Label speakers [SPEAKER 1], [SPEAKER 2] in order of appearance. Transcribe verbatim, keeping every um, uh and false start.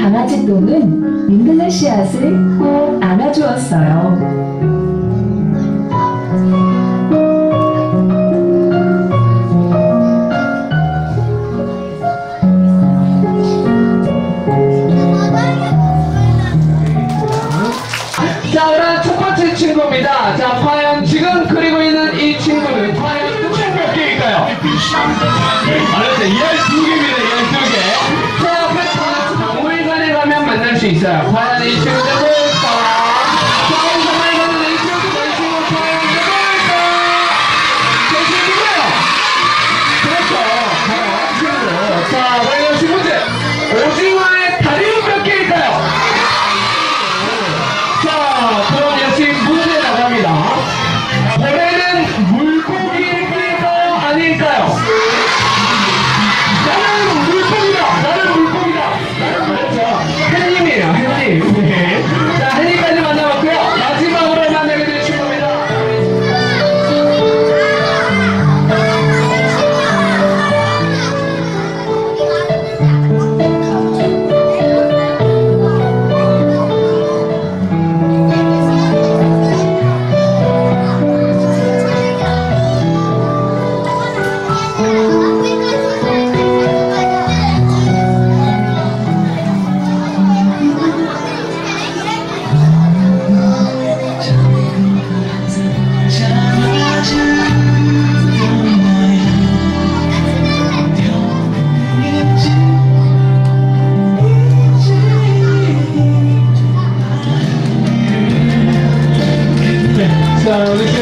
[SPEAKER 1] 강아지 똥은 잉글리시앗을 꼭 안아주었어요.
[SPEAKER 2] 자, 그럼 첫 번째 친구입니다. 자, 과연 지금 그리고 있는 이 친구는 과연 총 몇 개일까요? 알았어요. 열두 개입니다. 열두 개. 자, 그래서 박물관에 가면 만날 수 있어요. 과연 이 친구들 뭘까? 박물관에 가면 이 친구들, 이 친구 과연 누구일까? 제 친구고요. 그렇죠. 과연 친구. 자, 과연 십 문제. 오징어의 다리는 몇 개일까요? 자, 그럼 역시 문제 나갑니다. 고래는 물고기일까요? 아닐까요? 나는 물고기다! 나는 물고기다! 나는 물고기다! 햇님이에요, 햇님. 네. 자, 햇님까지 만나봤고요. 마지막으로 만나게 될 친구입니다. 자, 우리